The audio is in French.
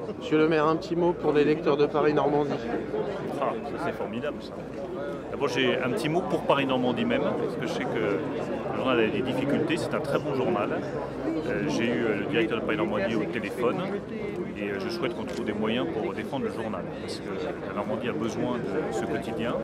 Monsieur le maire, un petit mot pour les lecteurs de Paris-Normandie. Ah, ça c'est formidable ça. D'abord j'ai un petit mot pour Paris-Normandie même, parce que je sais que le journal a des difficultés, c'est un très bon journal. J'ai eu le directeur de Paris-Normandie au téléphone et je souhaite qu'on trouve des moyens pour défendre le journal, parce que la Normandie a besoin de ce quotidien.